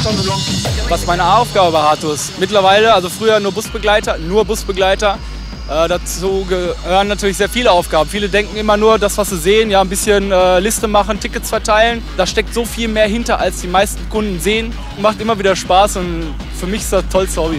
Was ist meine Aufgabe bei Hardtours? Mittlerweile, also früher nur Busbegleiter. Dazu gehören natürlich sehr viele Aufgaben. Viele denken immer nur, das, was sie sehen, ja, ein bisschen Liste machen, Tickets verteilen. Da steckt so viel mehr hinter, als die meisten Kunden sehen. Macht immer wieder Spaß und für mich ist das das tollste Hobby.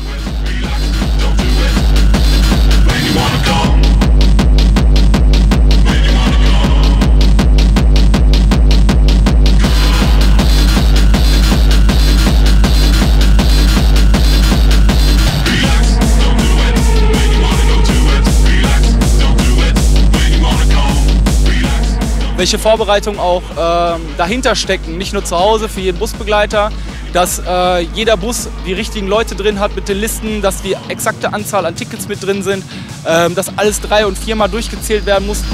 Welche Vorbereitungen auch dahinter stecken, nicht nur zu Hause für jeden Busbegleiter, dass jeder Bus die richtigen Leute drin hat mit den Listen, dass die exakte Anzahl an Tickets mit drin sind, dass alles 3- und 4-mal durchgezählt werden muss.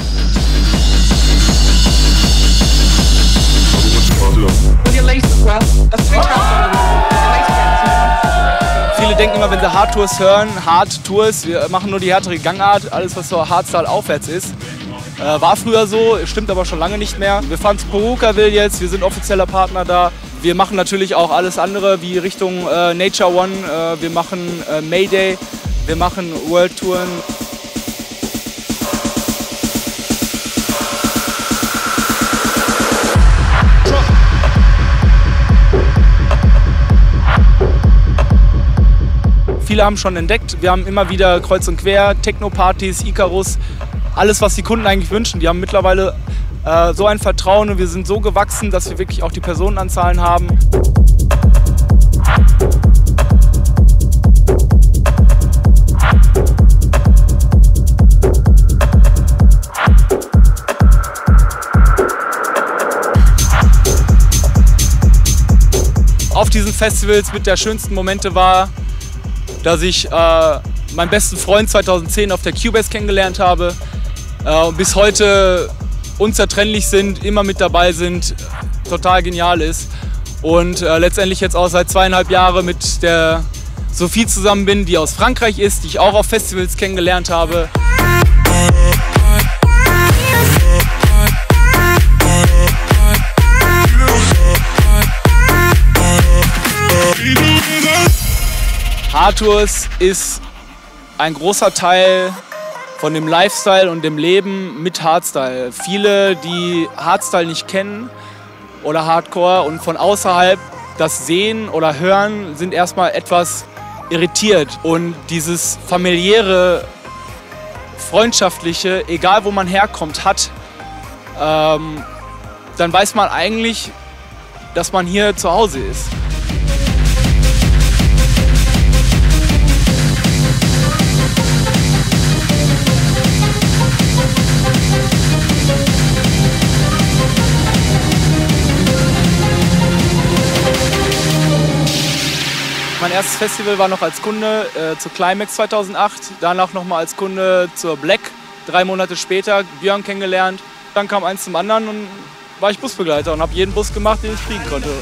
Viele denken immer, wenn sie Hardtours hören, Hardtours, wir machen nur die härtere Gangart, alles was so Hardstyle aufwärts ist. War früher so, stimmt aber schon lange nicht mehr. Wir fahren zu Purukaville jetzt, wir sind offizieller Partner da. Wir machen natürlich auch alles andere wie Richtung Nature One, wir machen Mayday, wir machen World Touren. Viele haben schon entdeckt, wir haben immer wieder kreuz und quer, Techno-Partys, Icarus, alles was die Kunden eigentlich wünschen. Die haben mittlerweile so ein Vertrauen und wir sind so gewachsen, dass wir wirklich auch die Personenanzahlen haben. Auf diesen Festivals mit der schönsten Momente war, dass ich meinen besten Freund 2010 auf der Cubase kennengelernt habe und bis heute unzertrennlich sind, immer mit dabei sind, total genial ist und letztendlich jetzt auch seit 2,5 Jahren mit der Sophie zusammen bin, die aus Frankreich ist, die ich auch auf Festivals kennengelernt habe. Hardtours ist ein großer Teil von dem Lifestyle und dem Leben mit Hardstyle. Viele, die Hardstyle nicht kennen oder Hardcore und von außerhalb das sehen oder hören, sind erstmal etwas irritiert. Und dieses familiäre, freundschaftliche, egal wo man herkommt, hat, dann weiß man eigentlich, dass man hier zu Hause ist. Mein erstes Festival war noch als Kunde zur Climax 2008, danach nochmal als Kunde zur Black, 3 Monate später Björn kennengelernt. Dann kam eins zum anderen und war ich Busbegleiter und habe jeden Bus gemacht, den ich kriegen konnte.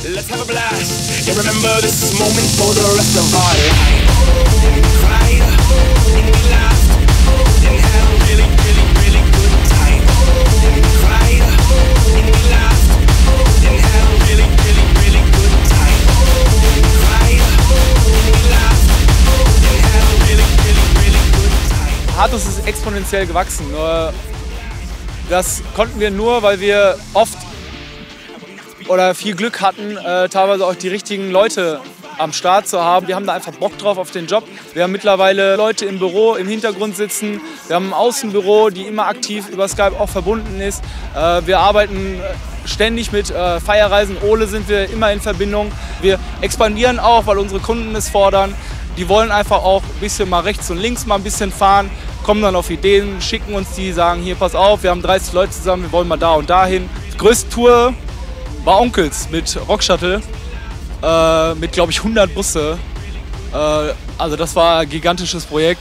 Hardtours ist exponentiell gewachsen. Das konnten wir nur, weil wir oft oder viel Glück hatten, teilweise auch die richtigen Leute am Start zu haben. Wir haben da einfach Bock drauf auf den Job. Wir haben mittlerweile Leute im Büro im Hintergrund sitzen. Wir haben ein Außenbüro, die immer aktiv über Skype auch verbunden ist. Wir arbeiten ständig mit Feierreisen. Ole sind wir immer in Verbindung. Wir expandieren auch, weil unsere Kunden es fordern. Die wollen einfach auch ein bisschen mal rechts und links mal ein bisschen fahren, kommen dann auf Ideen, schicken uns die, sagen, hier, pass auf, wir haben 30 Leute zusammen, wir wollen mal da und dahin. Die größte Tour war Onkels mit Rockshuttle, mit, glaube ich, 100 Busse. Also das war ein gigantisches Projekt.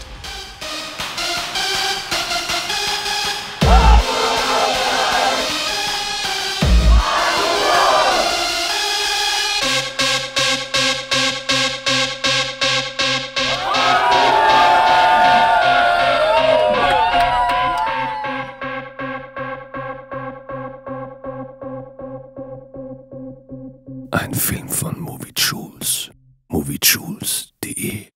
Ein Film von Movie Jules. moviejules.de